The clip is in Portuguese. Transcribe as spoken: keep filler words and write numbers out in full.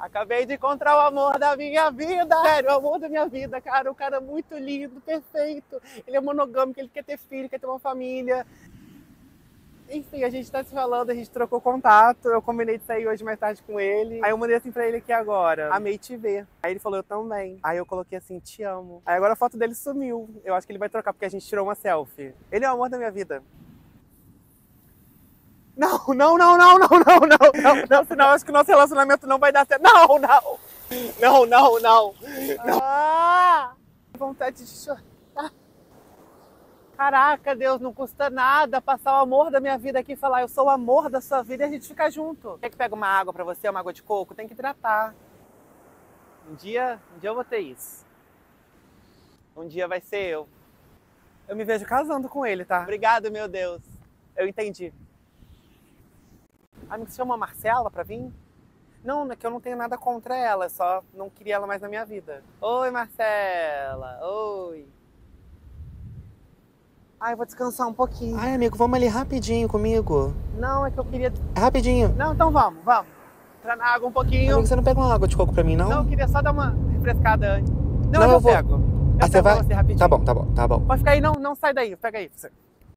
Acabei de encontrar o amor da minha vida. Sério, o amor da minha vida, cara. Um cara muito lindo, perfeito. Ele é monogâmico, ele quer ter filho, quer ter uma família. Enfim, a gente tá se falando, a gente trocou contato. Eu combinei de sair hoje mais tarde com ele. Aí eu mandei assim pra ele aqui agora: amei te ver. Aí ele falou: eu também. Aí eu coloquei assim: te amo. Aí agora a foto dele sumiu. Eu acho que ele vai trocar porque a gente tirou uma selfie. Ele é o amor da minha vida. Não, não, não, não, não, não, não, não, não, senão eu acho que o nosso relacionamento não vai dar certo. Não, não, não, não, não. Ah, vontade de chorar. Caraca, Deus, não custa nada passar o amor da minha vida aqui e falar: eu sou o amor da sua vida, e a gente fica junto. Quer que pegue uma água pra você, uma água de coco? Tem que hidratar. Um dia, um dia eu vou ter isso. Um dia vai ser eu. Eu me vejo casando com ele, tá? Obrigado, meu Deus. Eu entendi. Ah, me chama a Marcela pra vir? Não, é que eu não tenho nada contra ela, só não queria ela mais na minha vida. Oi, Marcela. Oi. Ai, eu vou descansar um pouquinho. Ai, amigo, vamos ali rapidinho comigo. Não, é que eu queria... Rapidinho. Não, então vamos, vamos. Entrar na água um pouquinho. Amigo, você não pega uma água de coco pra mim, não? Não, eu queria só dar uma refrescada antes. Não, Não, eu, eu vou. pego. Eu Ah, você pego vai? você rapidinho. Tá bom, tá bom, tá bom. Pode ficar aí, não, não sai daí. Pega aí.